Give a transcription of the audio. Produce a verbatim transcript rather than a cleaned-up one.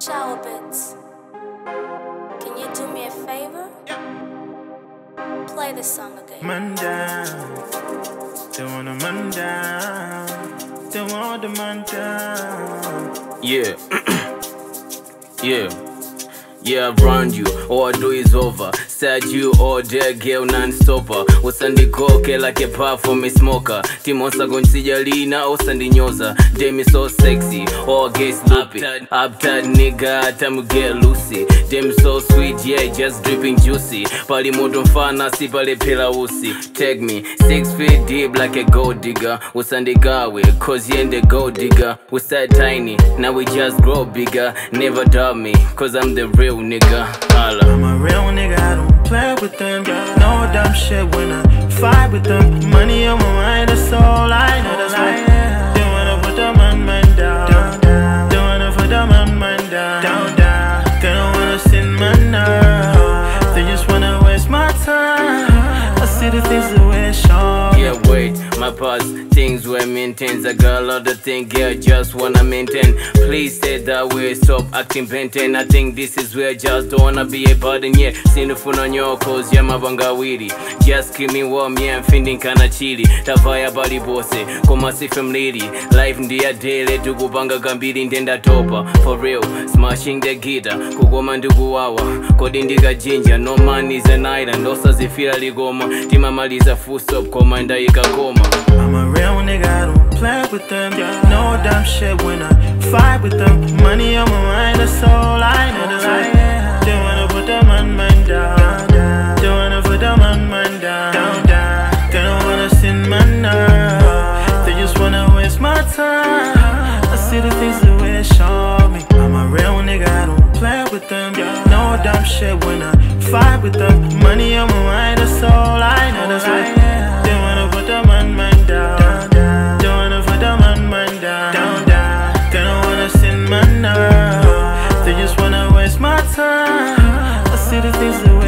Shower bits. Can you do me a favor? Yeah. Play this song again. Man down. Don't wanna man down. Don't want the man down. Yeah. Yeah. Yeah, around you, all I do is over. Sad you all day, girl, non-stopper. Usandigoke like a puff for me smoker. Timosa gonsijalina, usandinyoza. Demi so sexy, all gay sloopy. Uptight nigga, time to get loosey. Demi so sweet, yeah, just dripping juicy. Pali moto mfana, si pale pila usi. Take me, six feet deep like a gold digger. Usandigawe, cause you ain't the gold digger. We start tiny, now we just grow bigger. Never doubt me, cause I'm the real nigga. Holla. I'm a real nigga, I don't play with them. No dumb shit when I fight with them. Money on my mind, that's all I know. That's why they wanna put the man man down. They wanna put the man man down. They don't wanna sin man now. They just wanna waste my time. I see the things the way it show. Yeah, wait, my past things were maintained. I got a lot of things, yeah, just wanna maintain. Please stay that way, stop acting benten. I think this is where I just don't wanna be a burden, yeah. Sinufuna nyo cause yeah, mabanga wiri. Just keep me warm, yeah, I'm feeling kinda chilly. Tavaya bali bose, koma si from lady. Life ndiya daily, tukupanga gambiri ndenda topa. For real, smashing the guitar, kukoma ndugu wawa. Kodi ndika ginger, no man is an island. Osa zifira ligoma, tima maliza full stop, koma nda ikakoma. I'm a real nigga, I don't play with them. No dumb shit when I fight with them. Money on my mind, that's all I know. That's why they wanna put the man man down. They wanna put the man man down. They don't wanna sin man now. They just wanna waste my time. I see the things the way they show me. I'm a real nigga, I don't play with them. No dumb shit when I fight with them. Money on my mind, that's all I know. That's why they wanna put the man man down. They wanna put the man man down. They don't wanna sin man now. They just wanna waste my time. I see the things the